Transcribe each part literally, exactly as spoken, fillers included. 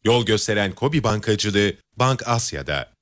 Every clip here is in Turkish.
Yol gösteren KOBİ bankacılığı Bank Asya'da.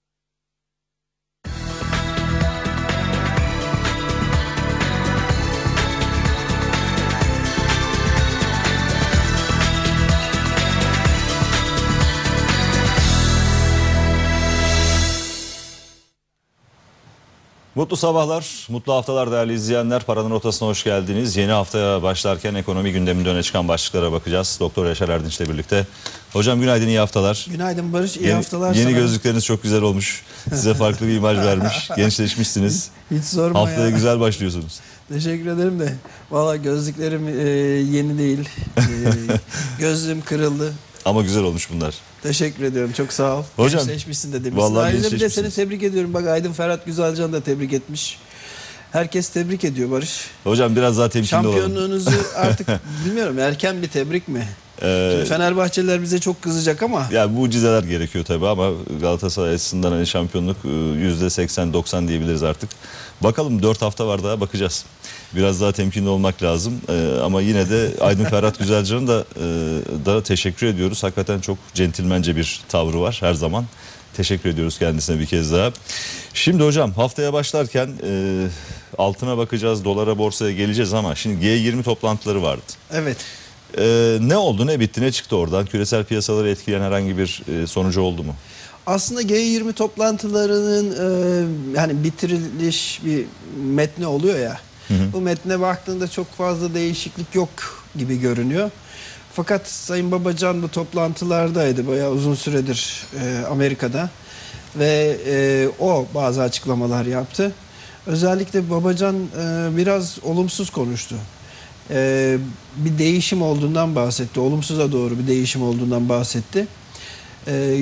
Mutlu sabahlar, mutlu haftalar değerli izleyenler. Paranın Rotası'na hoş geldiniz. Yeni haftaya başlarken ekonomi gündeminde öne çıkan başlıklara bakacağız. Doktor Yaşar Erdinç'le birlikte. Hocam günaydın, iyi haftalar. Günaydın Barış, iyi yeni, haftalar Yeni sana. Gözlükleriniz çok güzel olmuş. Size farklı bir imaj vermiş. Gençleşmişsiniz. Hiç sorma Haftaya ya. güzel başlıyorsunuz. Teşekkür ederim de. Valla gözlüklerim e, yeni değil. E, gözlüğüm kırıldı. Ama güzel olmuş bunlar. Teşekkür ediyorum, çok sağ ol. Hocam, gençleşmişsin de demişsin. vallahi Ayrıca bir de seni gençleşmişsiniz. tebrik ediyorum. Bak Aydın Ferhat Güzelcan da tebrik etmiş. Herkes tebrik ediyor Barış. Hocam biraz daha temkinli olalım. Şampiyonluğunuzu artık bilmiyorum, erken bir tebrik mi? Ee, Şimdi Fenerbahçeliler bize çok kızacak ama. Ya mucizeler gerekiyor tabii ama Galatasaray açısından hani şampiyonluk yüzde seksen doksan diyebiliriz artık. Bakalım, dört hafta var daha, bakacağız. Biraz daha temkinli olmak lazım. Ee, ama yine de Aydın Ferhat Güzelcan'ın da, e, da teşekkür ediyoruz. Hakikaten çok centilmence bir tavrı var her zaman. Teşekkür ediyoruz kendisine bir kez daha. Şimdi hocam haftaya başlarken e, altına bakacağız, dolara, borsaya geleceğiz ama şimdi G yirmi toplantıları vardı. Evet. Ee, ne oldu, ne bitti, ne çıktı oradan? Küresel piyasaları etkileyen herhangi bir e, sonucu oldu mu? Aslında G yirmi toplantılarının e, yani bitiriliş bir metni oluyor ya. Hı hı. Bu metne baktığında çok fazla değişiklik yok gibi görünüyor. Fakat Sayın Babacan bu toplantılardaydı bayağı uzun süredir e, Amerika'da ve e, o bazı açıklamalar yaptı. Özellikle Babacan e, biraz olumsuz konuştu. E, bir değişim olduğundan bahsetti. Olumsuza doğru bir değişim olduğundan bahsetti. E,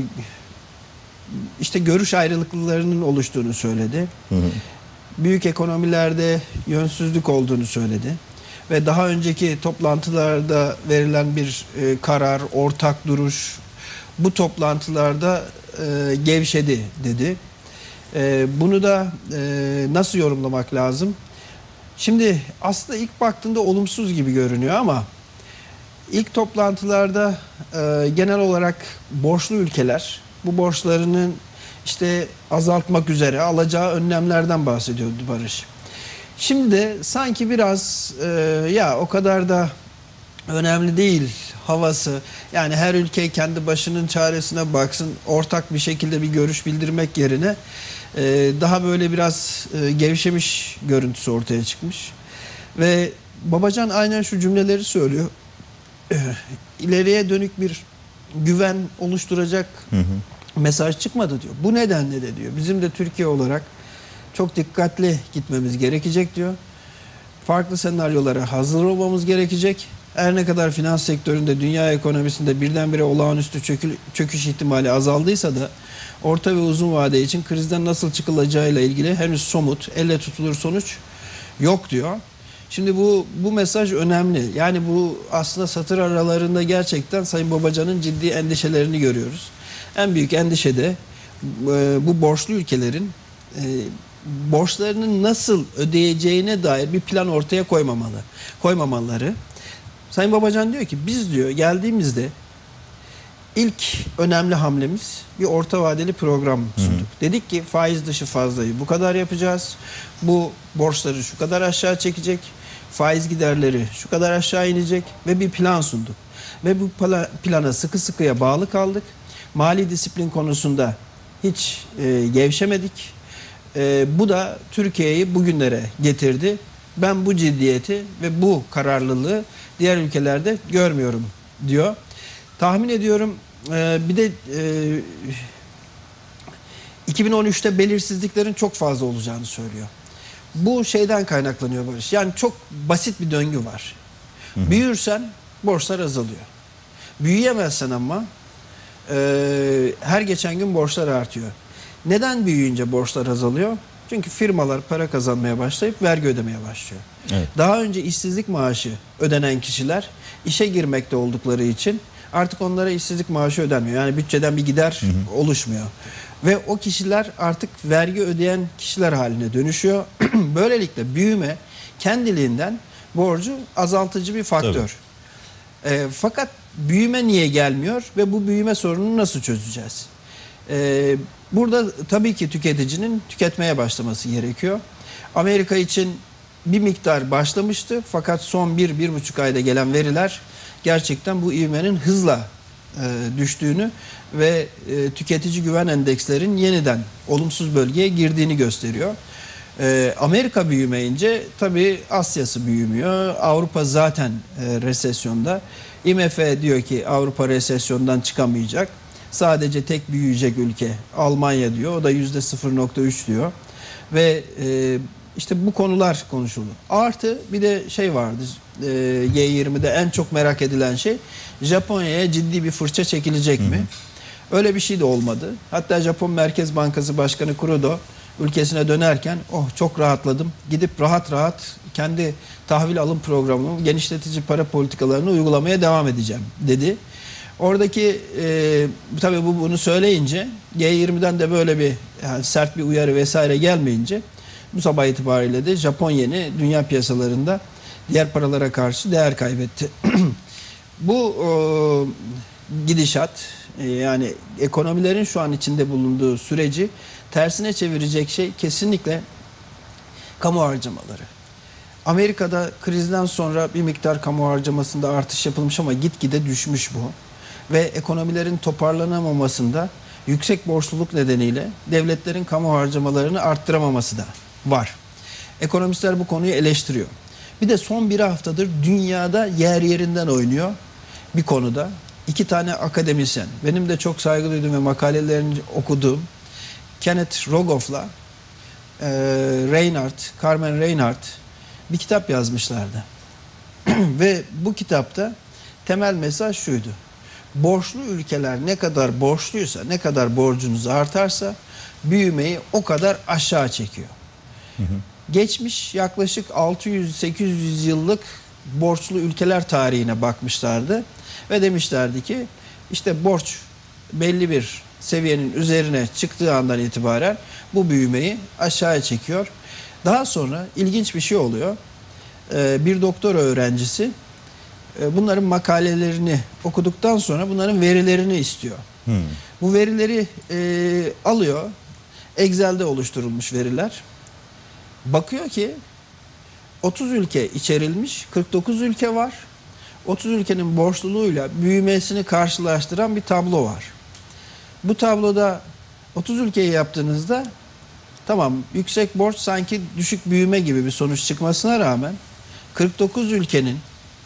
işte görüş ayrılıklarının oluştuğunu söyledi. Hı hı. Büyük ekonomilerde yönsüzlük olduğunu söyledi. Ve daha önceki toplantılarda verilen bir e, karar, ortak duruş bu toplantılarda e, gevşedi dedi. E, bunu da e, nasıl yorumlamak lazım? Şimdi aslında ilk baktığında olumsuz gibi görünüyor ama ilk toplantılarda e, genel olarak borçlu ülkeler bu borçlarının işte azaltmak üzere alacağı önlemlerden bahsediyordu Barış. Şimdi de sanki biraz e, ya o kadar da önemli değil havası. Yani her ülke kendi başının çaresine baksın, ortak bir şekilde bir görüş bildirmek yerine e, daha böyle biraz e, gevşemiş görüntüsü ortaya çıkmış. Ve Babacan aynen şu cümleleri söylüyor. E, ileriye dönük bir güven oluşturacak hı hı. mesaj çıkmadı diyor. Bu nedenle de diyor bizim de Türkiye olarak çok dikkatli gitmemiz gerekecek diyor. Farklı senaryolara hazır olmamız gerekecek. Her ne kadar finans sektöründe, dünya ekonomisinde birdenbire olağanüstü çökül, çöküş ihtimali azaldıysa da orta ve uzun vade için krizden nasıl çıkılacağıyla ilgili henüz somut, elle tutulur sonuç yok diyor. Şimdi bu bu mesaj önemli. Yani bu aslında satır aralarında gerçekten Sayın Babacan'ın ciddi endişelerini görüyoruz. En büyük endişe de bu borçlu ülkelerin borçlarını nasıl ödeyeceğine dair bir plan ortaya koymamalı, koymamaları. Sayın Babacan diyor ki biz diyor geldiğimizde ilk önemli hamlemiz bir orta vadeli program sunduk. Hı hı. Dedik ki faiz dışı fazlayı bu kadar yapacağız. Bu borçları şu kadar aşağı çekecek. Faiz giderleri şu kadar aşağı inecek ve bir plan sunduk. Ve bu plana sıkı sıkıya bağlı kaldık. Mali disiplin konusunda hiç e, gevşemedik. E, bu da Türkiye'yi bugünlere getirdi. Ben bu ciddiyeti ve bu kararlılığı diğer ülkelerde görmüyorum diyor. Tahmin ediyorum e, bir de e, iki bin on üçte belirsizliklerin çok fazla olacağını söylüyor. Bu şeyden kaynaklanıyor Barış. Yani çok basit bir döngü var. Hı hı. Büyürsen borçlar azalıyor. Büyüyemezsen ama e, her geçen gün borçlar artıyor. Neden büyüyünce borçlar azalıyor? Çünkü firmalar para kazanmaya başlayıp vergi ödemeye başlıyor. Evet. Daha önce işsizlik maaşı ödenen kişiler işe girmekte oldukları için artık onlara işsizlik maaşı ödenmiyor. Yani bütçeden bir gider hı hı. oluşmuyor. Ve o kişiler artık vergi ödeyen kişiler haline dönüşüyor. Böylelikle büyüme kendiliğinden borcu azaltıcı bir faktör. E, fakat büyüme niye gelmiyor ve bu büyüme sorununu nasıl çözeceğiz? Ee, burada tabii ki tüketicinin tüketmeye başlaması gerekiyor. Amerika için bir miktar başlamıştı fakat son bir, bir buçuk ayda gelen veriler gerçekten bu ivmenin hızla e, düştüğünü ve e, tüketici güven endekslerin yeniden olumsuz bölgeye girdiğini gösteriyor. E, Amerika büyümeyince tabii Asya'sı büyümüyor. Avrupa zaten e, resesyonda. I M F diyor ki Avrupa resesyondan çıkamayacak. Sadece tek büyüyecek ülke Almanya diyor. O da yüzde sıfır nokta üç diyor. Ve e, işte bu konular konuşuldu. Artı bir de şey vardı. E, G yirmide en çok merak edilen şey Japonya'ya ciddi bir fırça çekilecek mi? Öyle bir şey de olmadı. Hatta Japon Merkez Bankası Başkanı Kuroda ülkesine dönerken oh çok rahatladım. Gidip rahat rahat kendi tahvil alım programımı, genişletici para politikalarını uygulamaya devam edeceğim dedi. Oradaki e, tabii bu bunu söyleyince G yirmiden de böyle bir yani sert bir uyarı vesaire gelmeyince bu sabah itibariyle de Japon yeni dünya piyasalarında diğer paralara karşı değer kaybetti. Bu e, gidişat e, yani ekonomilerin şu an içinde bulunduğu süreci tersine çevirecek şey kesinlikle kamu harcamaları. Amerika'da krizden sonra bir miktar kamu harcamasında artış yapılmış ama gitgide düşmüş bu. Ve ekonomilerin toparlanamamasında yüksek borçluluk nedeniyle devletlerin kamu harcamalarını arttıramaması da var. Ekonomistler bu konuyu eleştiriyor. Bir de son bir haftadır dünyada yer yerinden oynuyor bir konuda. İki tane akademisyen, benim de çok saygı duyduğum ve makalelerini okuduğum Kenneth Rogoff'la e, Reinhardt, Carmen Reinhardt bir kitap yazmışlardı. Ve bu kitapta temel mesaj şuydu. Borçlu ülkeler ne kadar borçluysa, ne kadar borcunuz artarsa büyümeyi o kadar aşağı çekiyor. Hı hı. Geçmiş yaklaşık altı yüz sekiz yüz yıllık borçlu ülkeler tarihine bakmışlardı ve demişlerdi ki işte borç belli bir seviyenin üzerine çıktığı andan itibaren bu büyümeyi aşağıya çekiyor. Daha sonra ilginç bir şey oluyor. Ee, bir doktora öğrencisi e, bunların makalelerini okuduktan sonra bunların verilerini istiyor. Hmm. Bu verileri e, alıyor. Excel'de oluşturulmuş veriler. Bakıyor ki otuz ülke içerilmiş, kırk dokuz ülke var. otuz ülkenin borçluluğuyla büyümesini karşılaştıran bir tablo var. Bu tabloda otuz ülkeyi yaptığınızda tamam yüksek borç sanki düşük büyüme gibi bir sonuç çıkmasına rağmen kırk dokuz ülkenin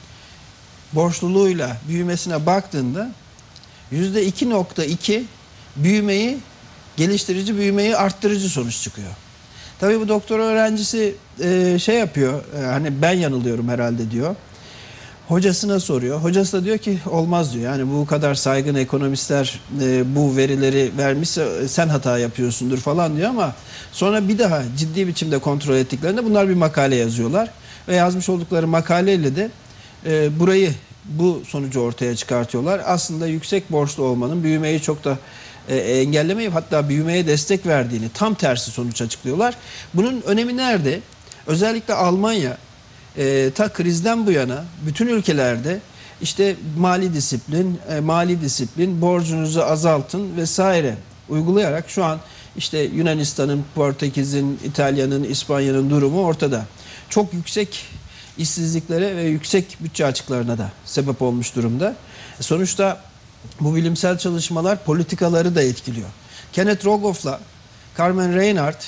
borçluluğuyla büyümesine baktığında yüzde iki nokta iki büyümeyi geliştirici, büyümeyi arttırıcı sonuç çıkıyor. Tabii bu doktora öğrencisi e, şey yapıyor, e, hani ben yanılıyorum herhalde diyor. Hocasına soruyor. Hocası da diyor ki olmaz diyor. Yani bu kadar saygın ekonomistler e, bu verileri vermişse sen hata yapıyorsundur falan diyor ama sonra bir daha ciddi biçimde kontrol ettiklerinde bunlar bir makale yazıyorlar. Ve yazmış oldukları makaleyle de e, burayı, bu sonucu ortaya çıkartıyorlar. Aslında yüksek borçlu olmanın büyümeyi çok da e, engellemeyip hatta büyümeye destek verdiğini, tam tersi sonuç açıklıyorlar. Bunun önemi nerede? Özellikle Almanya e, ta krizden bu yana bütün ülkelerde işte mali disiplin, e, mali disiplin, borcunuzu azaltın vesaire uygulayarak şu an işte Yunanistan'ın, Portekiz'in, İtalya'nın, İspanya'nın durumu ortada. Çok yüksek işsizliklere ve yüksek bütçe açıklarına da sebep olmuş durumda. Sonuçta bu bilimsel çalışmalar politikaları da etkiliyor. Kenneth Rogoff'la Carmen Reinhardt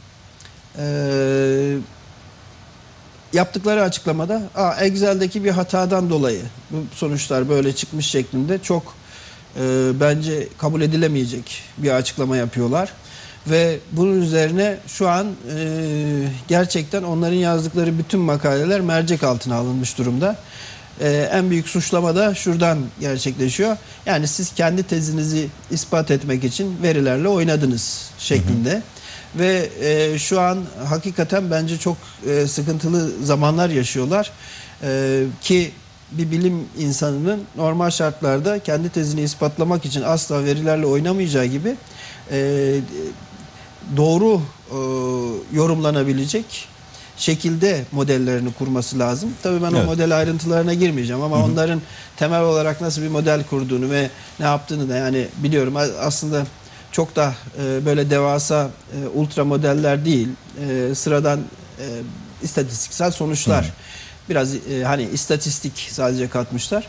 e, yaptıkları açıklamada Aa, Excel'deki bir hatadan dolayı bu sonuçlar böyle çıkmış şeklinde çok e, bence kabul edilemeyecek bir açıklama yapıyorlar. Ve bunun üzerine şu an e, gerçekten onların yazdıkları bütün makaleler mercek altına alınmış durumda. E, en büyük suçlama da şuradan gerçekleşiyor. Yani siz kendi tezinizi ispat etmek için verilerle oynadınız şeklinde. Hı hı. Ve e, şu an hakikaten bence çok e, sıkıntılı zamanlar yaşıyorlar. E, ki bir bilim insanının normal şartlarda kendi tezini ispatlamak için asla verilerle oynamayacağı gibi e, doğru e, yorumlanabilecek şekilde modellerini kurması lazım. Tabii ben Evet. o model ayrıntılarına girmeyeceğim ama hı hı. onların temel olarak nasıl bir model kurduğunu ve ne yaptığını da yani biliyorum. Aslında çok da e, böyle devasa e, ultra modeller değil, e, sıradan e, istatistiksel sonuçlar. Hı hı. Biraz e, hani istatistik sadece katmışlar.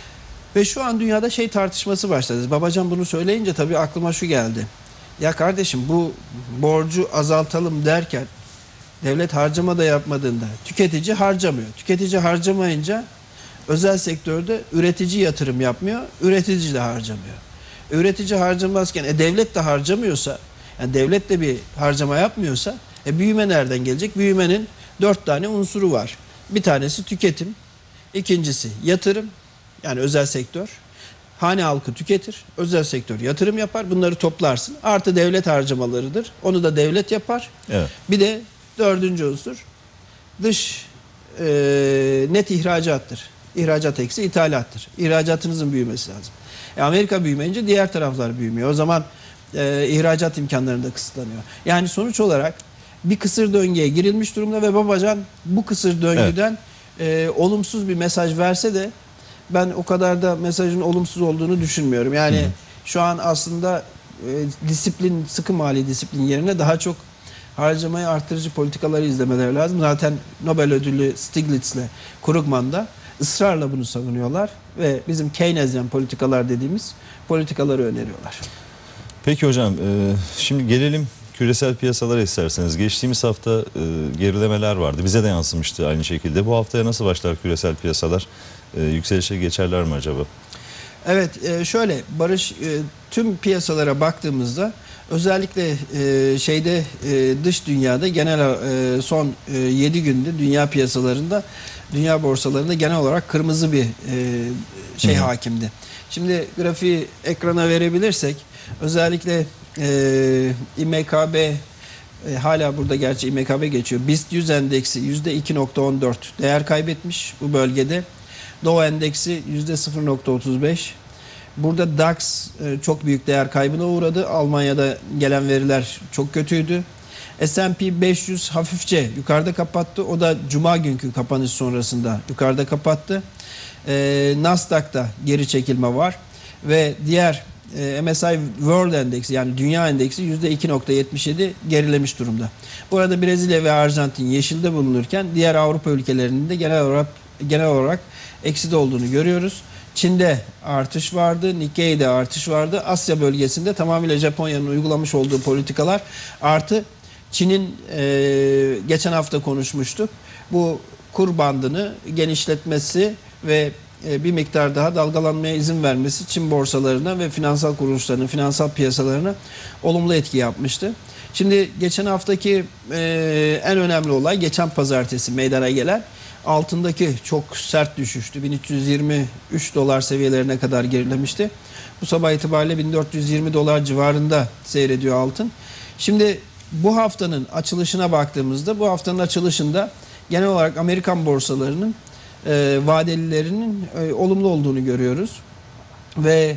Ve şu an dünyada şey tartışması başladı. Babacan bunu söyleyince tabii aklıma şu geldi. Ya kardeşim bu borcu azaltalım derken devlet harcama da yapmadığında tüketici harcamıyor. Tüketici harcamayınca özel sektörde üretici yatırım yapmıyor, üretici de harcamıyor. Üretici harcamazken e, devlet de harcamıyorsa, yani devlet de bir harcama yapmıyorsa e, büyüme nereden gelecek? Büyümenin dört tane unsuru var. Bir tanesi tüketim, ikincisi yatırım, yani özel sektör. Hane halkı tüketir, özel sektör yatırım yapar, bunları toplarsın. Artı devlet harcamalarıdır, onu da devlet yapar. Evet. Bir de dördüncü unsur dış e, net ihracattır. İhracat eksi ithalattır. İhracatınızın büyümesi lazım. E, Amerika büyümeyince diğer taraflar büyümüyor. O zaman e, ihracat imkanları da kısıtlanıyor. Yani sonuç olarak bir kısır döngüye girilmiş durumda ve Babacan bu kısır döngüden evet. e, olumsuz bir mesaj verse de ben o kadar da mesajın olumsuz olduğunu düşünmüyorum. Yani hı hı. şu an aslında e, disiplin, sıkı mali disiplin yerine daha çok harcamayı artırıcı politikaları izlemeleri lazım. Zaten Nobel ödüllü Stiglitz'le Krugman da ısrarla bunu savunuyorlar ve bizim Keynesyen politikalar dediğimiz politikaları öneriyorlar. Peki hocam, e, şimdi gelelim küresel piyasalara isterseniz. Geçtiğimiz hafta e, gerilemeler vardı. Bize de yansımıştı aynı şekilde. Bu haftaya nasıl başlar küresel piyasalar? E, yükselişe geçerler mi acaba? Evet, e, şöyle Barış, e, tüm piyasalara baktığımızda özellikle e, şeyde e, dış dünyada genel e, son e, yedi günde dünya piyasalarında, dünya borsalarında genel olarak kırmızı bir e, şey Hı. hakimdi. Şimdi grafiği ekrana verebilirsek özellikle e, İ M K B e, hala burada, gerçi İ M K B geçiyor. BIST yüz endeksi yüzde iki nokta on dört değer kaybetmiş bu bölgede. Dow endeksi yüzde sıfır nokta otuz beş. Burada DAX e, çok büyük değer kaybına uğradı. Almanya'da gelen veriler çok kötüydü. S and P beş yüz hafifçe yukarıda kapattı. O da Cuma günkü kapanış sonrasında yukarıda kapattı. E, Nasdaq'ta geri çekilme var. Ve diğer e, M S I World Endeksi, yani Dünya Endeksi yüzde iki nokta yetmiş yedi gerilemiş durumda. Bu arada Brezilya ve Arjantin yeşilde bulunurken diğer Avrupa ülkelerinin de genel olarak genel olarak ekside olduğunu görüyoruz. Çin'de artış vardı, Nikkei'de artış vardı. Asya bölgesinde tamamıyla Japonya'nın uygulamış olduğu politikalar artı Çin'in e, geçen hafta konuşmuştuk. Bu kur bandını genişletmesi ve e, bir miktar daha dalgalanmaya izin vermesi Çin borsalarına ve finansal kuruluşlarına, finansal piyasalarına olumlu etki yapmıştı. Şimdi geçen haftaki e, en önemli olay geçen pazartesi meydana gelen altındaki çok sert düşüştü. bin üç yüz yirmi üç dolar seviyelerine kadar gerilemişti. Bu sabah itibariyle bin dört yüz yirmi dolar civarında seyrediyor altın. Şimdi bu haftanın açılışına baktığımızda, bu haftanın açılışında genel olarak Amerikan borsalarının e, vadelilerinin e, olumlu olduğunu görüyoruz. Ve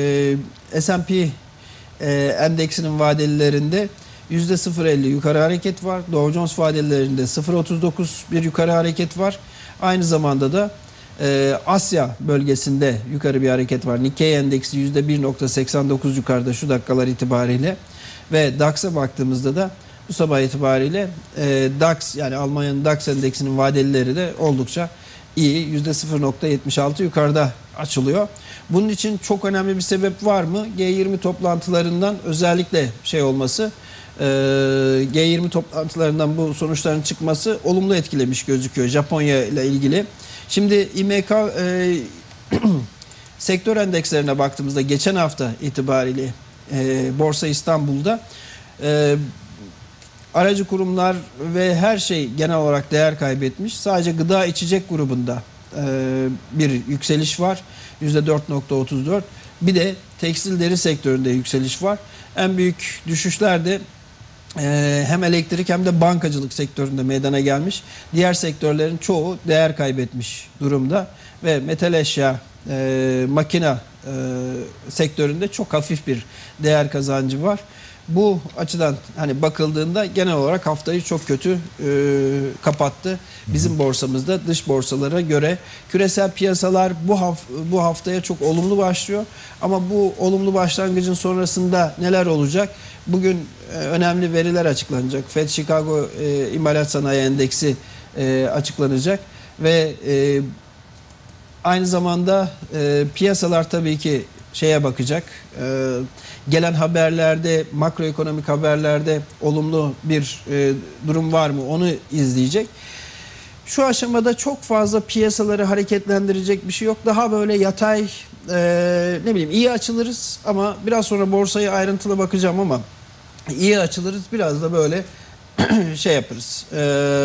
e, S and P e, endeksinin vadelilerinde yüzde sıfır virgül elli yukarı hareket var. Dow Jones vadelerinde sıfır virgül otuz dokuz bir yukarı hareket var. Aynı zamanda da e, Asya bölgesinde yukarı bir hareket var. Nikkei endeksi yüzde bir nokta seksen dokuz yukarıda şu dakikalar itibariyle. Ve DAX'a baktığımızda da bu sabah itibariyle e, DAX, yani Almanya'nın DAX endeksinin vadelileri de oldukça iyi. yüzde sıfır nokta yetmiş altı yukarıda açılıyor. Bunun için çok önemli bir sebep var mı? G yirmi toplantılarından özellikle şey olması, G yirmi toplantılarından bu sonuçların çıkması olumlu etkilemiş gözüküyor Japonya ile ilgili. Şimdi İ M K e, sektör endekslerine baktığımızda geçen hafta itibariyle e, Borsa İstanbul'da e, aracı kurumlar ve her şey genel olarak değer kaybetmiş. Sadece gıda içecek grubunda e, bir yükseliş var. yüzde dört nokta otuz dört. Bir de tekstil deri sektöründe yükseliş var. En büyük düşüşler de hem elektrik hem de bankacılık sektöründe meydana gelmiş. Diğer sektörlerin çoğu değer kaybetmiş durumda ve metal eşya, e, makina e, sektöründe çok hafif bir değer kazancı var. bu açıdan hani bakıldığında genel olarak haftayı çok kötü e, kapattı. Bizim borsamızda dış borsalara göre küresel piyasalar bu haf bu haftaya çok olumlu başlıyor. Ama bu olumlu başlangıcın sonrasında neler olacak? Bugün e, önemli veriler açıklanacak. Fed Chicago e, İmalat Sanayi Endeksi e, açıklanacak ve e, aynı zamanda e, piyasalar tabii ki şeye bakacak. E, gelen haberlerde, makroekonomik haberlerde olumlu bir e, durum var mı onu izleyecek. Şu aşamada çok fazla piyasaları hareketlendirecek bir şey yok. Daha böyle yatay e, ne bileyim iyi açılırız ama biraz sonra borsaya ayrıntılı bakacağım ama iyi açılırız biraz da böyle şey yaparız. E,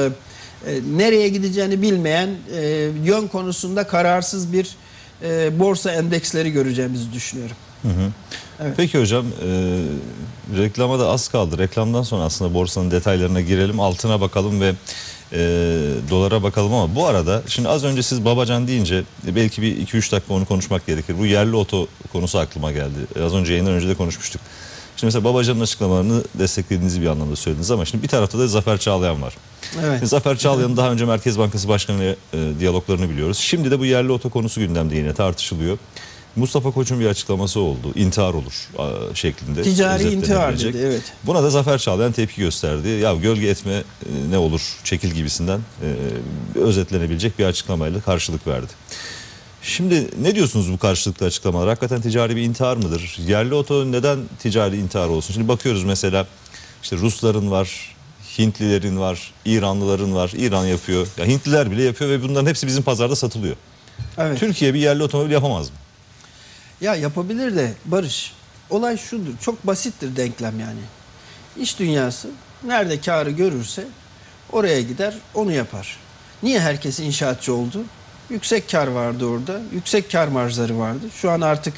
e, nereye gideceğini bilmeyen e, yön konusunda kararsız bir e, borsa endeksleri göreceğimizi düşünüyorum. Hı hı. Evet. Peki hocam, e, reklama da az kaldı. Reklamdan sonra aslında borsanın detaylarına girelim, altına bakalım ve e, dolara bakalım ama bu arada şimdi az önce siz Babacan deyince belki bir iki üç dakika onu konuşmak gerekir. Bu yerli oto konusu aklıma geldi. Az önce yayından önce de konuşmuştuk. Şimdi mesela Babacan'ın açıklamalarını desteklediğinizi bir anlamda söylediniz ama şimdi bir tarafta da Zafer Çağlayan var. Evet. Zafer Çağlayan'ın daha önce Merkez Bankası Başkanı ile e, diyaloglarını biliyoruz. Şimdi de bu yerli oto konusu gündemde yine tartışılıyor. Mustafa Koç'un bir açıklaması oldu. İntihar olur a, şeklinde. Ticari intihar dedi, evet. Buna da Zafer Çağlayan tepki gösterdi. Ya gölge etme e, ne olur çekil gibisinden e, özetlenebilecek bir açıklamayla karşılık verdi. Şimdi ne diyorsunuz bu karşılıklı açıklamalar? Hakikaten ticari bir intihar mıdır? Yerli oto neden ticari intihar olsun? Şimdi bakıyoruz mesela işte Rusların var, Hintlilerin var, İranlıların var. İran yapıyor. Ya Hintliler bile yapıyor ve bunların hepsi bizim pazarda satılıyor. Evet. Türkiye bir yerli otomobil yapamaz mı? Ya yapabilir de Barış, olay şudur, çok basittir denklem yani. İş dünyası nerede karı görürse oraya gider, onu yapar. Niye herkes inşaatçı oldu? Yüksek kar vardı orada, yüksek kar marjları vardı. Şu an artık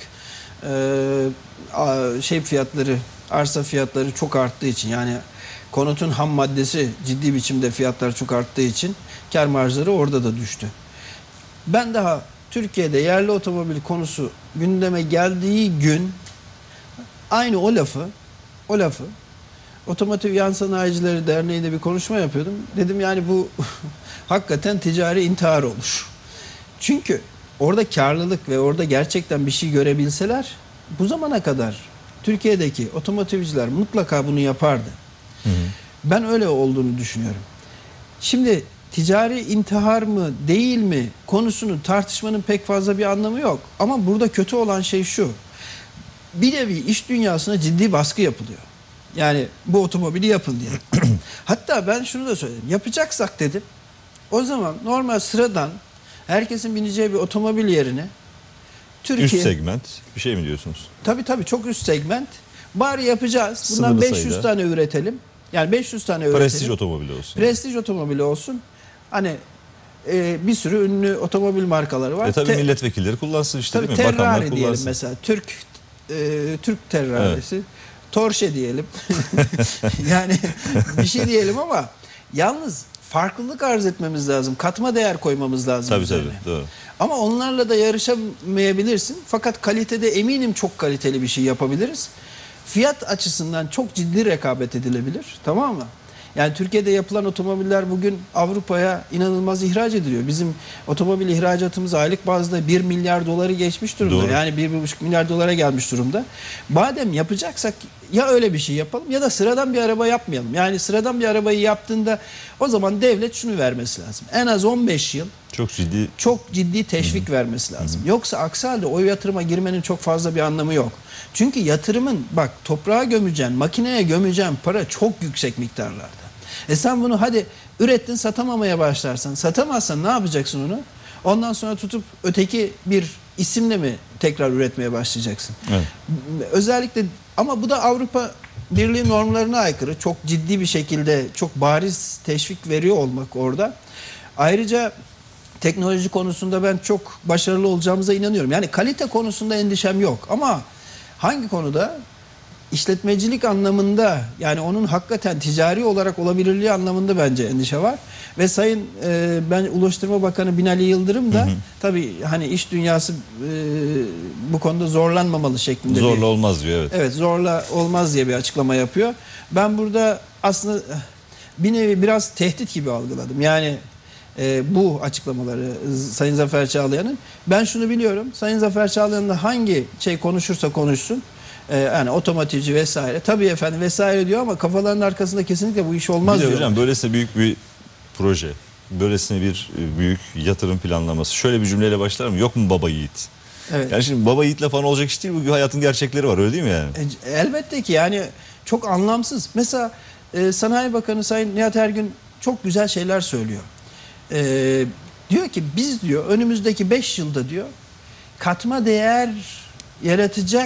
e, şey fiyatları, arsa fiyatları çok arttığı için, yani konutun ham maddesi ciddi biçimde fiyatlar çok arttığı için kar marjları orada da düştü. Ben daha Türkiye'de yerli otomobil konusu gündeme geldiği gün aynı o lafı, o lafı Otomotiv Yan Sanayicileri Derneği'nde bir konuşma yapıyordum. Dedim yani bu hakikaten ticari intihar olur. Çünkü orada karlılık ve orada gerçekten bir şey görebilseler bu zamana kadar Türkiye'deki otomotivciler mutlaka bunu yapardı. Hı hı. Ben öyle olduğunu düşünüyorum. Şimdi ticari intihar mı değil mi konusunu tartışmanın pek fazla bir anlamı yok. Ama burada kötü olan şey şu. Bir nevi iş dünyasına ciddi baskı yapılıyor. Yani bu otomobili yapın diye. Hatta ben şunu da söyledim. Yapacaksak dedim. O zaman normal sıradan herkesin bineceği bir otomobil yerine Türkiye... Üst segment bir şey mi diyorsunuz? Tabii tabii çok üst segment. Bari yapacağız. Bundan Sınırlı beş yüz sayıda. tane üretelim. Yani beş yüz tane üretelim. Prestij otomobili olsun. Prestij otomobili olsun. Hani e, bir sürü ünlü otomobil markaları var. E tabii Te milletvekilleri kullansın işte tabii değil mi? Bakanlar Terrari diyelim kullansın. mesela. Türk e, Türk Terrari'si. Evet. Porsche diyelim. Yani bir şey diyelim ama yalnız farklılık arz etmemiz lazım. Katma değer koymamız lazım. Tabii üzerine. tabii doğru. Ama onlarla da yarışamayabilirsin. Fakat kalitede eminim çok kaliteli bir şey yapabiliriz. Fiyat açısından çok ciddi rekabet edilebilir. Tamam mı? Yani Türkiye'de yapılan otomobiller bugün Avrupa'ya inanılmaz ihraç ediliyor. Bizim otomobil ihracatımız aylık bazda bir milyar doları geçmiş durumda. Doğru. Yani bir buçuk milyar dolara gelmiş durumda. Madem yapacaksak ya öyle bir şey yapalım ya da sıradan bir araba yapmayalım. Yani sıradan bir arabayı yaptığında o zaman devlet şunu vermesi lazım. En az on beş yıl çok ciddi çok ciddi teşvik Hı-hı. vermesi lazım. Hı-hı. Yoksa aksi halde o yatırıma girmenin çok fazla bir anlamı yok. Çünkü yatırımın bak toprağa gömeceğin, makineye gömeceğin para çok yüksek miktarlarda. E sen bunu hadi ürettin satamamaya başlarsan, satamazsan ne yapacaksın onu? Ondan sonra tutup öteki bir isimle mi tekrar üretmeye başlayacaksın? Evet. Özellikle ama bu da Avrupa Birliği normlarına aykırı. Çok ciddi bir şekilde çok bariz teşvik veriyor olmak orada. Ayrıca teknoloji konusunda ben çok başarılı olacağımıza inanıyorum. Yani kalite konusunda endişem yok ama hangi konuda? işletmecilik anlamında, yani onun hakikaten ticari olarak olabilirliği anlamında bence endişe var. Ve Sayın e, ben Ulaştırma Bakanı Binali Yıldırım da hı hı. tabii hani iş dünyası e, bu konuda zorlanmamalı şeklinde. Zorla bir, olmaz diyor, evet. Evet, zorla olmaz diye bir açıklama yapıyor. Ben burada aslında bir nevi biraz tehdit gibi algıladım. Yani e, bu açıklamaları Sayın Zafer Çağlayan'ın. Ben şunu biliyorum. Sayın Zafer Çağlayan da hangi şey konuşursa konuşsun, e, yani otomotivci vesaire, tabii efendim vesaire diyor ama kafalarının arkasında kesinlikle bu iş olmaz diyor. Hocam böylesine büyük bir proje, böylesine bir büyük yatırım planlaması. Şöyle bir cümleyle başlar mı? Yok mu baba yiğit? Evet. Yani şimdi baba yiğitle falan olacak iş değil, bu hayatın gerçekleri var, öyle değil mi yani? E, elbette ki yani çok anlamsız. Mesela e, Sanayi Bakanı Sayın Nihat Ergün çok güzel şeyler söylüyor. E, diyor ki biz diyor önümüzdeki beş yılda diyor katma değer yaratacak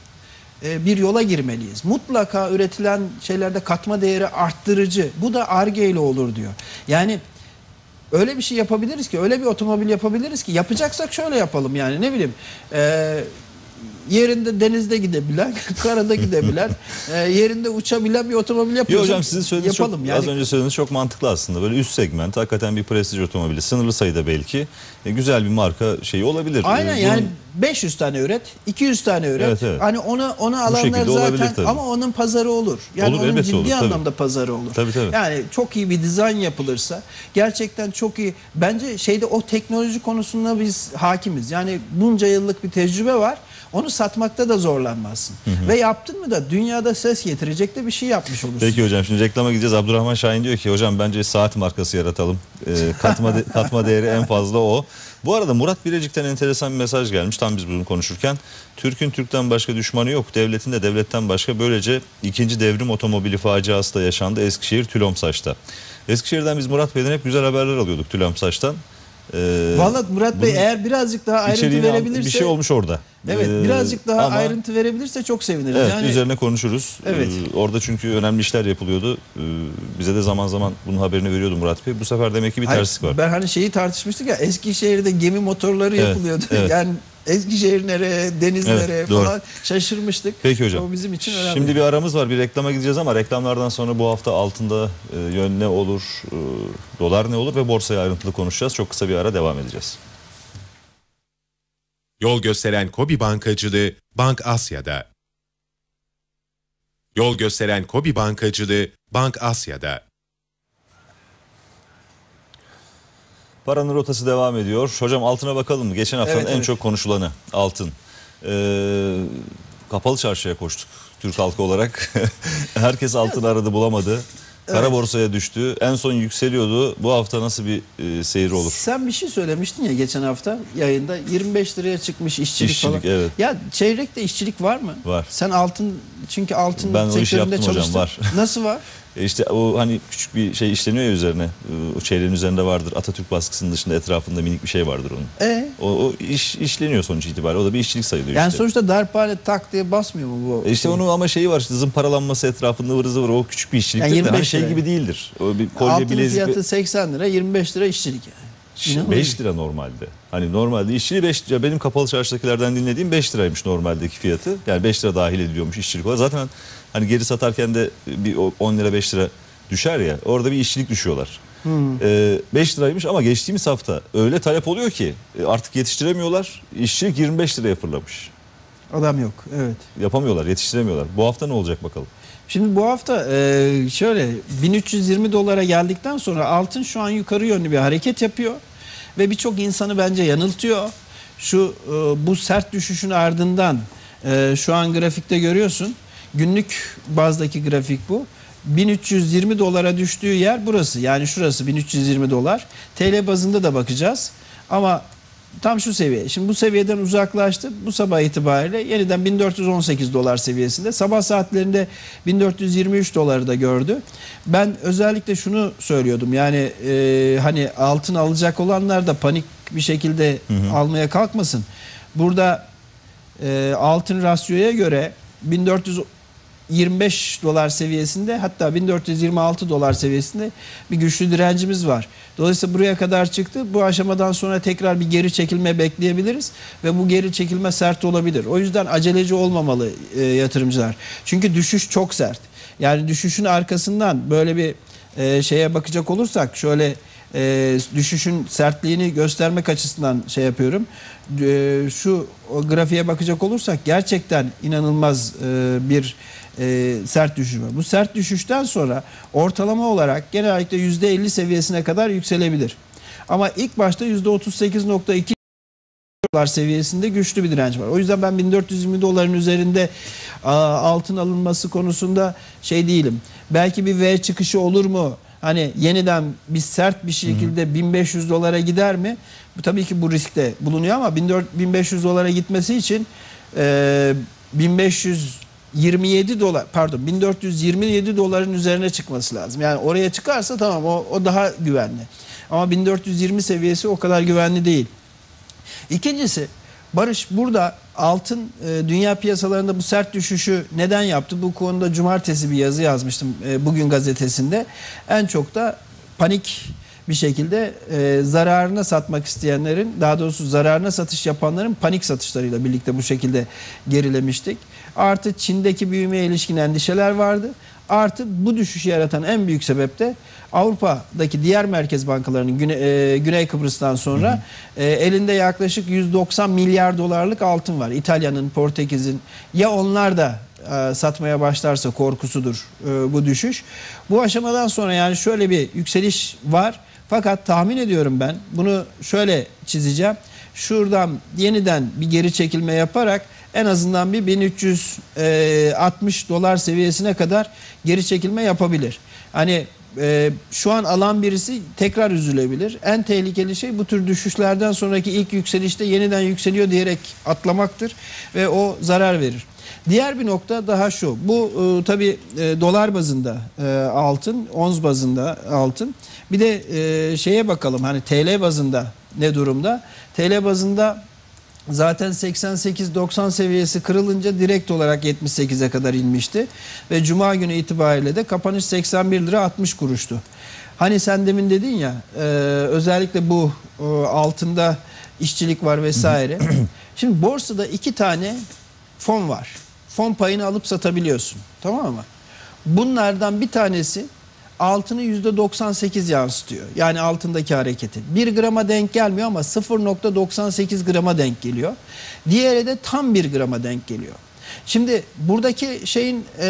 e, bir yola girmeliyiz. Mutlaka üretilen şeylerde katma değeri arttırıcı. Bu da Ar-Ge ile olur diyor. Yani öyle bir şey yapabiliriz ki, öyle bir otomobil yapabiliriz ki, yapacaksak şöyle yapalım yani, ne bileyim e, yerinde denizde gidebilen, karada gidebilen, e, yerinde uçabilen bir otomobil yapalım. Hocam sizin söylediğiniz yapalım. çok, Yani, az önce söylediğiniz çok mantıklı aslında. Böyle üst segment, hakikaten bir prestij otomobili, sınırlı sayıda belki e, güzel bir marka şeyi olabilir. Aynen ee, yani bunun... beş yüz tane üret, iki yüz tane üret. Evet, evet. Hani onu onu alanlar zaten, ama onun pazarı olur. Yani olur, onun ciddi olur, anlamda tabii. pazarı olur. Tabii, tabii. Yani çok iyi bir dizayn yapılırsa, gerçekten çok iyi. Bence şeyde o teknoloji konusunda biz hakimiz. Yani bunca yıllık bir tecrübe var. Onu satmakta da zorlanmazsın. Hı hı. Ve yaptın mı da dünyada ses getirecek de bir şey yapmış olursun. Peki hocam, şimdi reklama gideceğiz. Abdurrahman Şahin diyor ki hocam bence saat markası yaratalım. Ee, katma, de, katma değeri en fazla o. Bu arada Murat Birecik'ten enteresan bir mesaj gelmiş tam biz bunu konuşurken. Türk'ün Türk'ten başka düşmanı yok. Devletin de devletten başka. Böylece ikinci devrim otomobili faciası da yaşandı Eskişehir Tülomsaç'ta. Eskişehir'den biz Murat Bey'den hep güzel haberler alıyorduk, Tülomsaç'tan. Ee, Vallahi Murat Bey eğer birazcık daha ayrıntı verebilirse, bir şey olmuş orada. Evet, ee, birazcık daha ama, ayrıntı verebilirse çok seviniriz. Evet, yani, üzerine konuşuruz. Evet. Ee, orada çünkü önemli işler yapılıyordu. Ee, bize de zaman zaman bunun haberini veriyordu Murat Bey. Bu sefer demek ki bir Hayır, terslik var. Ben hani şeyi tartışmıştık ya, Eskişehir'de gemi motorları evet, yapılıyordu. Evet. Yani Eskişehir nereye, deniz evet, nereye doğru. falan şaşırmıştık. Peki hocam. O bizim için önemli. Şimdi bir aramız var, bir reklama gideceğiz ama reklamlardan sonra bu hafta altında e, yön ne olur, e, dolar ne olur ve borsaya ayrıntılı konuşacağız. Çok kısa bir ara devam edeceğiz. Yol gösteren KOBİ Bankacılığı Bank Asya'da. Yol gösteren KOBİ Bankacılığı Bank Asya'da. Paranın rotası devam ediyor. Hocam altına bakalım mı? Geçen haftanın evet, en evet. çok konuşulanı altın. Ee, kapalı çarşıya koştuk Türk halkı olarak. Herkes altın aradı, bulamadı. Kara evet. borsaya düştü. En son yükseliyordu. Bu hafta nasıl bir e, seyir olur? Sen bir şey söylemiştin ya geçen hafta yayında, yirmi beş liraya çıkmış işçilik, işçilik falan. Evet. Ya çeyrekte işçilik var mı? Var. Sen altın, çünkü altın ben sektöründe çalıştın. Hocam, var. Nasıl var? E işte o hani küçük bir şey işleniyor ya üzerine. O çeyreğin üzerinde vardır. Atatürk baskısının dışında etrafında minik bir şey vardır onun. E? O, o iş işleniyor sonuç itibariyle. O da bir işçilik sayılıyor yani işte. sonuçta darphane tak diye basmıyor mu bu? E işte onun ama şeyi var. İşte zımparalanması etrafında ıvır zıvır. O küçük bir işçiliktir. Yani hani şey gibi değildir. O bir kolye, altın bilezik. fiyatı seksen lira, yirmi beş lira işçilik yani. beş lira normalde. Hani normalde işçiliği beş lira. Benim kapalı çarşıdakilerden dinlediğim beş liraymış normaldeki fiyatı. Yani beş lira dahil ediliyormuş işçilik olarak. Zaten hani geri satarken de bir on lira beş lira düşer ya. Orada bir işçilik düşüyorlar. Hmm. Ee, beş liraymış ama geçtiğimiz hafta öyle talep oluyor ki artık yetiştiremiyorlar. İşçilik yirmi beş liraya fırlamış. Adam yok. Evet. Yapamıyorlar, yetiştiremiyorlar. Bu hafta ne olacak bakalım? Şimdi bu hafta e, şöyle bin üç yüz yirmi dolara geldikten sonra altın şu an yukarı yönlü bir hareket yapıyor ve birçok insanı bence yanıltıyor. Şu e, bu sert düşüşün ardından e, şu an grafikte görüyorsun. Günlük bazdaki grafik bu. bin üç yüz yirmi dolara düştüğü yer burası. Yani şurası bin üç yüz yirmi dolar. T L bazında da bakacağız. Ama tam şu seviye. Şimdi bu seviyeden uzaklaştı. Bu sabah itibariyle yeniden bin dört yüz on sekiz dolar seviyesinde. Sabah saatlerinde bin dört yüz yirmi üç doları da gördü. Ben özellikle şunu söylüyordum. Yani e, hani altın alacak olanlar da panik bir şekilde hı hı. almaya kalkmasın. Burada e, altın rasyoya göre bin dört yüz yirmi beş dolar seviyesinde, hatta bin dört yüz yirmi altı dolar seviyesinde bir güçlü direncimiz var. Dolayısıyla buraya kadar çıktı. Bu aşamadan sonra tekrar bir geri çekilme bekleyebiliriz ve bu geri çekilme sert olabilir. O yüzden aceleci olmamalı e, yatırımcılar. Çünkü düşüş çok sert. Yani düşüşün arkasından böyle bir e, şeye bakacak olursak, şöyle e, düşüşün sertliğini göstermek açısından şey yapıyorum. E, şu o grafiğe bakacak olursak gerçekten inanılmaz e, bir e, sert düşüş var. Bu sert düşüşten sonra ortalama olarak genellikle yüzde elli seviyesine kadar yükselebilir. Ama ilk başta yüzde otuz sekiz nokta iki dolar seviyesinde güçlü bir direnç var. O yüzden ben bin dört yüz yirmi doların üzerinde a, altın alınması konusunda şey değilim. Belki bir V çıkışı olur mu? Hani yeniden bir sert bir şekilde hı hı. bin beş yüz dolara gider mi? Bu tabii ki bu riskte bulunuyor ama bin beş yüz dolara gitmesi için e, bin beş yüz yirmi yedi dolar, pardon bin dört yüz yirmi yedi doların üzerine çıkması lazım. Yani oraya çıkarsa tamam, o, o daha güvenli. Ama bin dört yüz yirmi seviyesi o kadar güvenli değil. İkincisi, Barış, burada altın e, dünya piyasalarında bu sert düşüşü neden yaptı? Bu konuda cumartesi bir yazı yazmıştım e, Bugün gazetesinde. En çok da panik bir şekilde e, zararına satmak isteyenlerin, daha doğrusu zararına satış yapanların panik satışlarıyla birlikte bu şekilde gerilemiştik. Artı Çin'deki büyümeye ilişkin endişeler vardı. Artı bu düşüşü yaratan en büyük sebep de Avrupa'daki diğer merkez bankalarının Güne, e, Güney Kıbrıs'tan sonra hı hı. E, elinde yaklaşık yüz doksan milyar dolarlık altın var. İtalya'nın, Portekiz'in, ya onlar da e, satmaya başlarsa korkusudur e, bu düşüş. Bu aşamadan sonra yani şöyle bir yükseliş var. Fakat tahmin ediyorum, ben bunu şöyle çizeceğim. Şuradan yeniden bir geri çekilme yaparak en azından bir bin üç yüz altmış dolar seviyesine kadar geri çekilme yapabilir. Hani e, şu an alan birisi tekrar üzülebilir. En tehlikeli şey bu tür düşüşlerden sonraki ilk yükselişte yeniden yükseliyor diyerek atlamaktır ve o zarar verir. Diğer bir nokta daha şu. Bu e, tabii e, dolar bazında e, altın, ons bazında altın. Bir de e, şeye bakalım, hani T L bazında ne durumda? T L bazında zaten seksen sekiz doksan seviyesi kırılınca direkt olarak yetmiş sekize kadar inmişti. Ve Cuma günü itibariyle de kapanış seksen bir lira altmış kuruştu. Hani sen demin dedin ya, e, özellikle bu e, altında işçilik var vesaire. Şimdi borsada iki tane fon var. Fon payını alıp satabiliyorsun. Tamam mı? Bunlardan bir tanesi altını yüzde doksan sekiz yansıtıyor. Yani altındaki hareketi. bir grama denk gelmiyor ama sıfır nokta doksan sekiz grama denk geliyor. Diğeri de tam bir grama denk geliyor. Şimdi buradaki şeyin e,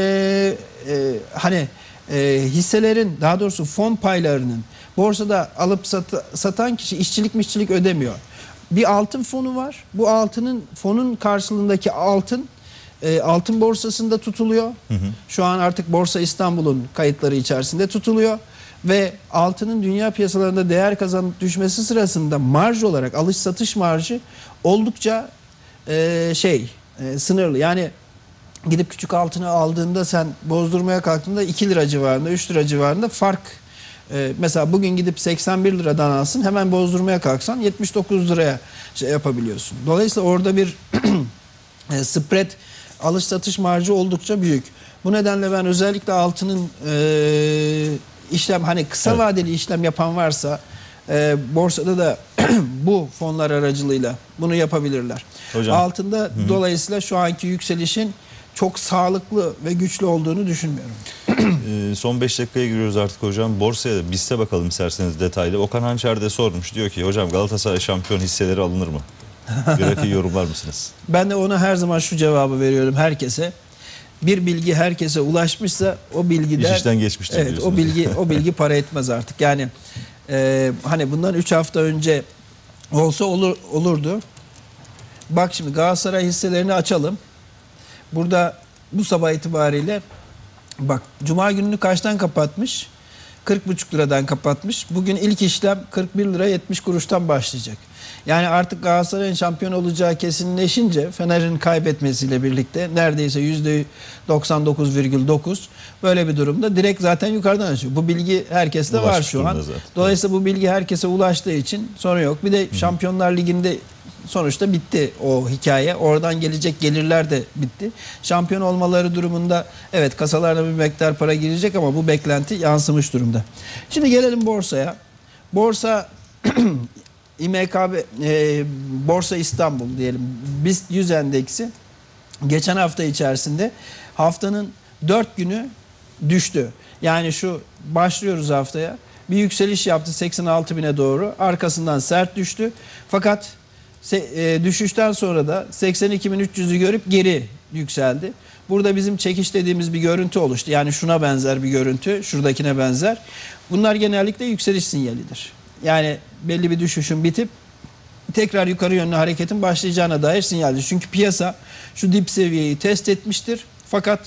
e, hani e, hisselerin, daha doğrusu fon paylarının borsada alıp sat, satan kişi işçilik mişçilik ödemiyor. Bir altın fonu var. Bu altının fonun karşılığındaki altın E, altın borsasında tutuluyor. Hı hı. Şu an artık Borsa İstanbul'un kayıtları içerisinde tutuluyor. Ve altının dünya piyasalarında değer kazanıp düşmesi sırasında marj olarak, alış satış marjı oldukça e, şey e, sınırlı. Yani gidip küçük altını aldığında, sen bozdurmaya kalktığında iki lira civarında, üç lira civarında fark. E, mesela bugün gidip seksen bir liradan alsın, hemen bozdurmaya kalksan yetmiş dokuz liraya şey yapabiliyorsun. Dolayısıyla orada bir e, spread, alış satış marjı oldukça büyük. Bu nedenle ben özellikle altının e, işlem, hani kısa evet. vadeli işlem yapan varsa e, borsada da bu fonlar aracılığıyla bunu yapabilirler. Hocam. Altında hı hı. dolayısıyla şu anki yükselişin çok sağlıklı ve güçlü olduğunu düşünmüyorum. e, son beş dakikaya giriyoruz artık hocam. Borsaya da BIST'e bakalım isterseniz detaylı. Okan Hançer de sormuş. Diyor ki hocam, Galatasaray şampiyon hisseleri alınır mı? Grafiği yorumlar mısınız? Ben de ona her zaman şu cevabı veriyorum herkese. Bir bilgi herkese ulaşmışsa o bilgiden, İş işten geçmiştir, evet, diyorsunuz. o bilgi o bilgi para etmez artık. Yani e, hani bundan üç hafta önce olsa olur olurdu. Bak şimdi Galatasaray hisselerini açalım. Burada bu sabah itibariyle bak, Cuma gününü kaçtan kapatmış? kırk buçuk liradan kapatmış. Bugün ilk işlem kırk bir lira yetmiş kuruştan başlayacak. Yani artık Galatasaray'ın şampiyon olacağı kesinleşince, Fener'in kaybetmesiyle birlikte neredeyse yüzde doksan dokuz virgül dokuz böyle bir durumda direkt zaten yukarıdan açıyor. Bu bilgi herkeste Ulaşmış var şu an. Zaten. Dolayısıyla bu bilgi herkese ulaştığı için sorun yok. Bir de Şampiyonlar Ligi'nde sonuçta bitti o hikaye. Oradan gelecek gelirler de bitti. Şampiyon olmaları durumunda evet kasalarına bir miktar para girecek ama bu beklenti yansımış durumda. Şimdi gelelim borsaya. Borsa İ M K B e, Borsa İstanbul diyelim. BIST yüz endeksi geçen hafta içerisinde haftanın dört günü düştü. Yani şu başlıyoruz haftaya. Bir yükseliş yaptı seksen altı bine doğru. Arkasından sert düştü. Fakat e, düşüşten sonra da seksen iki bin üç yüzü görüp geri yükseldi. Burada bizim çekiş dediğimiz bir görüntü oluştu. Yani şuna benzer bir görüntü, şuradakine benzer. Bunlar genellikle yükseliş sinyalidir. Yani belli bir düşüşün bitip tekrar yukarı yönlü hareketin başlayacağına dair sinyaldir. Çünkü piyasa şu dip seviyeyi test etmiştir. Fakat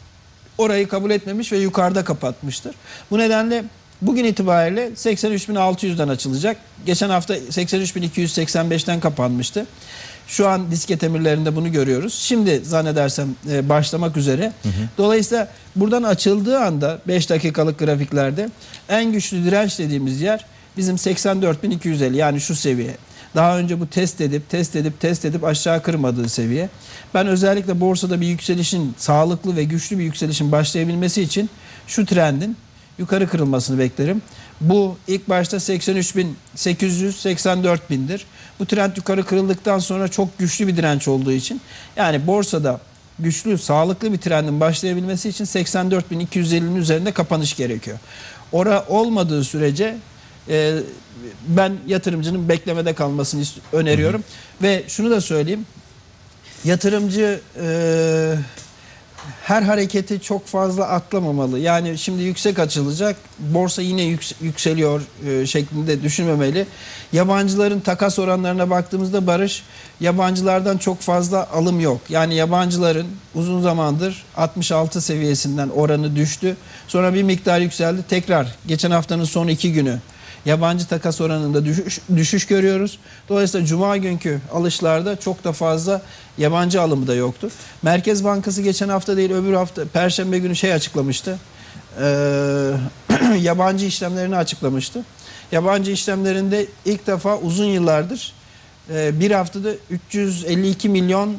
orayı kabul etmemiş ve yukarıda kapatmıştır. Bu nedenle bugün itibariyle seksen üç bin altı yüzden açılacak. Geçen hafta seksen üç bin iki yüz seksen beşten kapanmıştı. Şu an disket emirlerinde bunu görüyoruz. Şimdi zannedersem e, başlamak üzere. Hı hı. Dolayısıyla buradan açıldığı anda beş dakikalık grafiklerde en güçlü direnç dediğimiz yer bizim seksen dört bin iki yüz elli, yani şu seviye. Daha önce bu test edip test edip test edip aşağı kırmadığı seviye. Ben özellikle borsada bir yükselişin, sağlıklı ve güçlü bir yükselişin başlayabilmesi için şu trendin yukarı kırılmasını beklerim. Bu ilk başta seksen üç bin sekiz yüz, seksen dört bindir. Bu trend yukarı kırıldıktan sonra çok güçlü bir direnç olduğu için, yani borsada güçlü, sağlıklı bir trendin başlayabilmesi için seksen dört bin iki yüz ellinin üzerinde kapanış gerekiyor. Ora olmadığı sürece e, ben yatırımcının beklemede kalmasını öneriyorum. Hı hı. Ve şunu da söyleyeyim. Yatırımcı e, her hareketi çok fazla atlamamalı. Yani şimdi yüksek açılacak, borsa yine yüks yükseliyor e, şeklinde düşünmemeli. Yabancıların takas oranlarına baktığımızda Barış, yabancılardan çok fazla alım yok. Yani yabancıların uzun zamandır altmış altı seviyesinden oranı düştü. Sonra bir miktar yükseldi. Tekrar geçen haftanın son iki günü yabancı takas oranında düşüş, düşüş görüyoruz. Dolayısıyla Cuma günkü alışlarda çok da fazla yabancı alımı da yoktu. Merkez Bankası geçen hafta değil öbür hafta Perşembe günü şey açıklamıştı. Ee, yabancı işlemlerini açıklamıştı. Yabancı işlemlerinde ilk defa uzun yıllardır e, bir haftada üç yüz elli iki milyon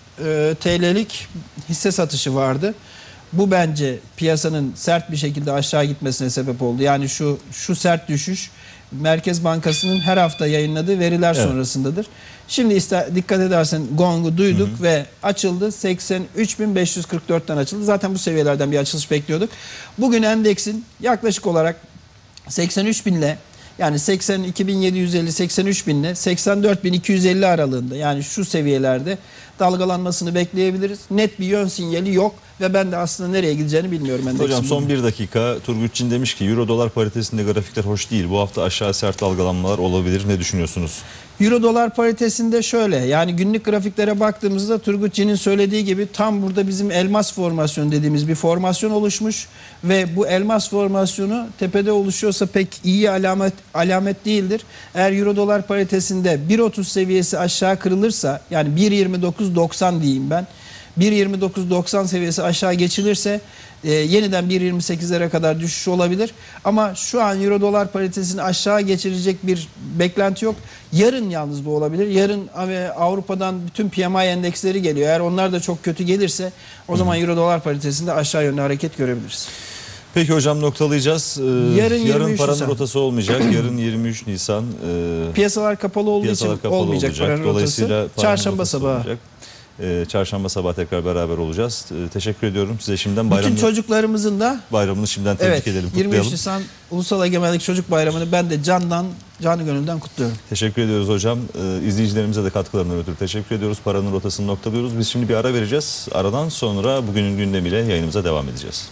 e, T L'lik hisse satışı vardı. Bu bence piyasanın sert bir şekilde aşağı gitmesine sebep oldu. Yani şu şu sert düşüş Merkez Bankası'nın her hafta yayınladığı veriler evet. sonrasındadır. Şimdi iste, dikkat edersen Gong'u duyduk, hı hı, ve açıldı. seksen üç bin beş yüz kırk dörtten açıldı. Zaten bu seviyelerden bir açılış bekliyorduk. Bugün endeksin yaklaşık olarak seksen üç binle, yani seksen iki bin yedi yüz elli seksen üç binle seksen dört bin iki yüz elli aralığında, yani şu seviyelerde dalgalanmasını bekleyebiliriz. Net bir yön sinyali yok ve ben de aslında nereye gideceğini bilmiyorum. Hocam son bir dakika, Turgutçin demiş ki Euro dolar paritesinde grafikler hoş değil. Bu hafta aşağı sert dalgalanmalar olabilir. Ne düşünüyorsunuz? Euro dolar paritesinde şöyle, yani günlük grafiklere baktığımızda Turgutçin'in söylediği gibi tam burada bizim elmas formasyonu dediğimiz bir formasyon oluşmuş ve bu elmas formasyonu tepede oluşuyorsa pek iyi alamet alamet değildir. Eğer Euro dolar paritesinde bir otuz seviyesi aşağı kırılırsa, yani bir yirmi dokuz doksan diyeyim ben, bir yirmi dokuz doksan seviyesi aşağı geçilirse e, yeniden bir yirmi sekizlere kadar düşüş olabilir. Ama şu an Euro dolar paritesini aşağı geçirecek bir beklenti yok. Yarın yalnız bu olabilir. Yarın Avrupa'dan bütün P M I endeksleri geliyor. Eğer onlar da çok kötü gelirse o zaman Euro dolar paritesinde aşağı yönlü hareket görebiliriz. Peki hocam, noktalayacağız. Ee, yarın yarın paranın Nisan rotası olmayacak. Yarın yirmi üç Nisan. E, piyasalar kapalı olduğu piyasalar için kapalı olmayacak, olacak paranın Dolayısıyla rotası. Çarşamba sabahı. Olacak. Ee, çarşamba sabah tekrar beraber olacağız. Ee, teşekkür ediyorum size şimdiden. Bayramını, bütün çocuklarımızın da bayramını şimdiden tebrik evet, edelim, kutlayalım. yirmi üç Nisan Ulusal Egemenlik Çocuk Bayramı'nı ben de candan, canı gönülden kutluyorum. Teşekkür ediyoruz hocam. Ee, izleyicilerimize de katkılarından ötürü teşekkür ediyoruz. Paranın rotasını noktalıyoruz. Biz şimdi bir ara vereceğiz. Aradan sonra bugünün gündemiyle yayınımıza devam edeceğiz.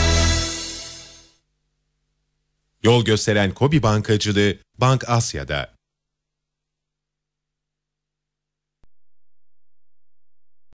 Yol gösteren KOBİ Bankacılığı Bank Asya'da.